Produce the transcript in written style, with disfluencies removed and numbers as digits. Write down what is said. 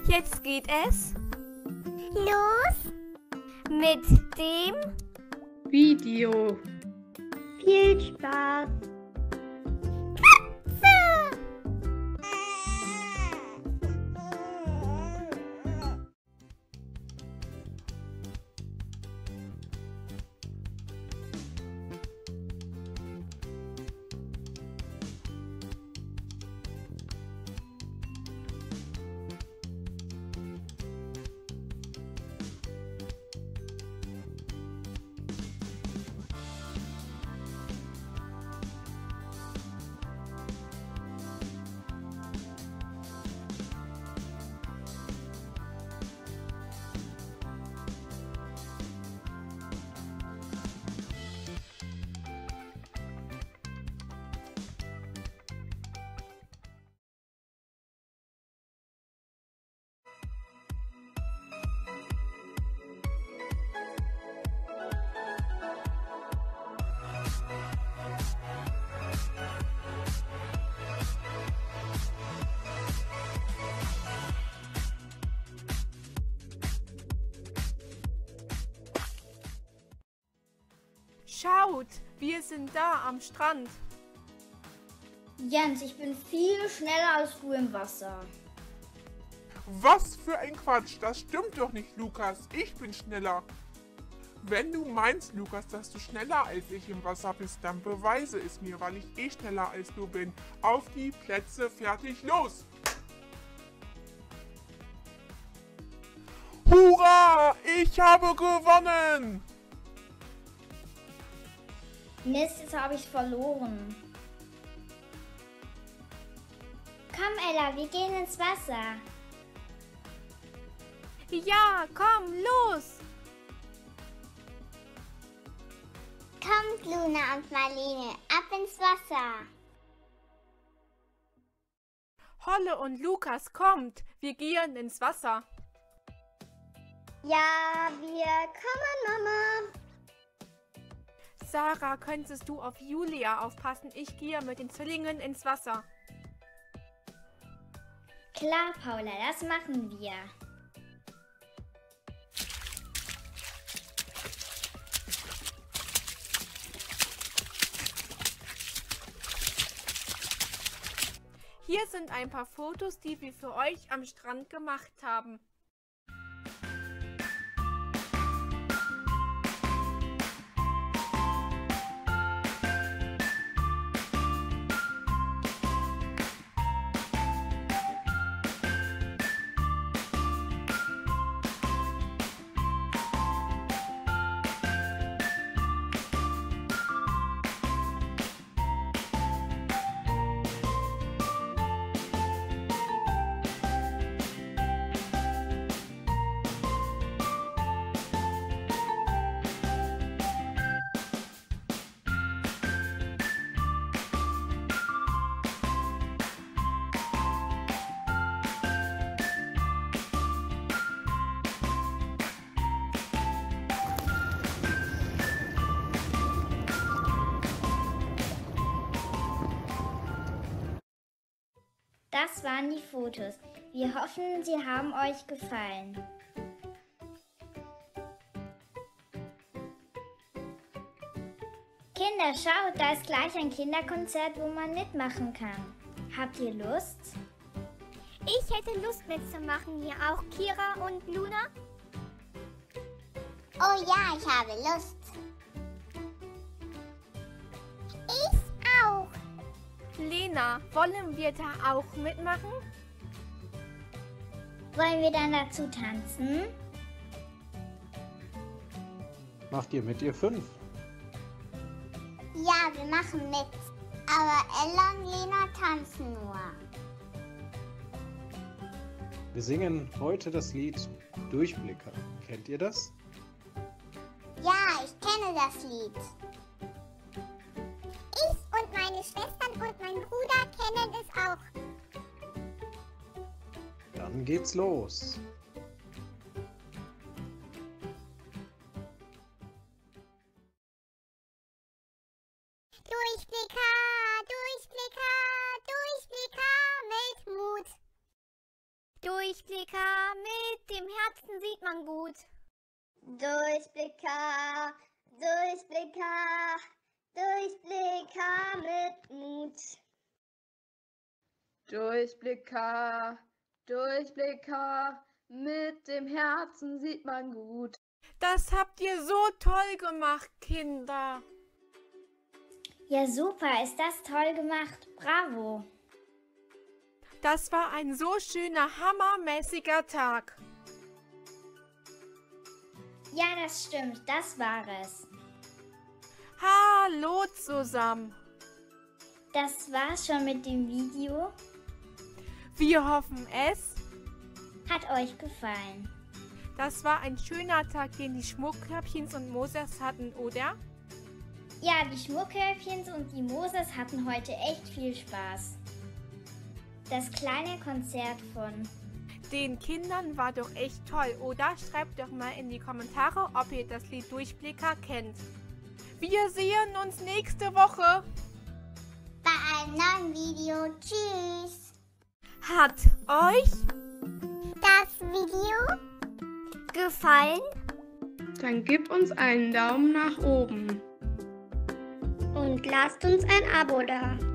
Jetzt geht es Los mit dem Video. Viel Spaß! Schaut, wir sind da am Strand. Jens, ich bin viel schneller als du im Wasser. Was für ein Quatsch, das stimmt doch nicht, Lukas. Ich bin schneller. Wenn du meinst, Lukas, dass du schneller als ich im Wasser bist, dann beweise es mir, weil ich eh schneller als du bin. Auf die Plätze, fertig, los! Hurra! Ich habe gewonnen! Mist, jetzt habe ich verloren. Komm, Ella, wir gehen ins Wasser. Ja, komm, los! Kommt, Luna und Marlene, ab ins Wasser. Holle und Lukas, kommt, wir gehen ins Wasser. Ja, wir kommen, Mama. Sarah, könntest du auf Julia aufpassen? Ich gehe mit den Zwillingen ins Wasser. Klar, Paula, das machen wir. Hier sind ein paar Fotos, die wir für euch am Strand gemacht haben. Das waren die Fotos. Wir hoffen, sie haben euch gefallen. Kinder, schaut, da ist gleich ein Kinderkonzert, wo man mitmachen kann. Habt ihr Lust? Ich hätte Lust mitzumachen, hier auch Kira und Luna. Oh ja, ich habe Lust. Ich auch. Lena, wollen wir da auch mitmachen? Wollen wir dann dazu tanzen? Macht ihr mit, ihr 5? Ja, wir machen mit. Aber Ella und Lena tanzen nur. Wir singen heute das Lied Durchblicker. Kennt ihr das? Ja, ich kenne das Lied. Ich und meine Schwestern und mein Bruder kennen es auch. Dann geht's los. Durchblicker, Durchblicker, Durchblicker mit Mut. Durchblicker, Durchblicker, mit dem Herzen sieht man gut. Durchblicker, Durchblicker, Durchblicker mit Mut. Durchblicker, Durchblicker, mit dem Herzen sieht man gut. Das habt ihr so toll gemacht, Kinder. Ja, super, ist das toll gemacht. Bravo. Das war ein so schöner, hammermäßiger Tag. Ja, das stimmt, das war es. Hallo zusammen. Das war's schon mit dem Video. Wir hoffen, es Hat euch gefallen. Das war ein schöner Tag, den die Schmuckkörbchens und Moses hatten, oder? Ja, die Schmuckkörbchens und die Moses hatten heute echt viel Spaß. Das kleine Konzert von Den Kindern war doch echt toll, oder? Schreibt doch mal in die Kommentare, ob ihr das Lied Durchblicker kennt. Wir sehen uns nächste Woche. Bei einem neuen Video. Tschüss. Hat euch Das Video gefallen? Dann gib uns einen Daumen nach oben. Und lasst uns ein Abo da.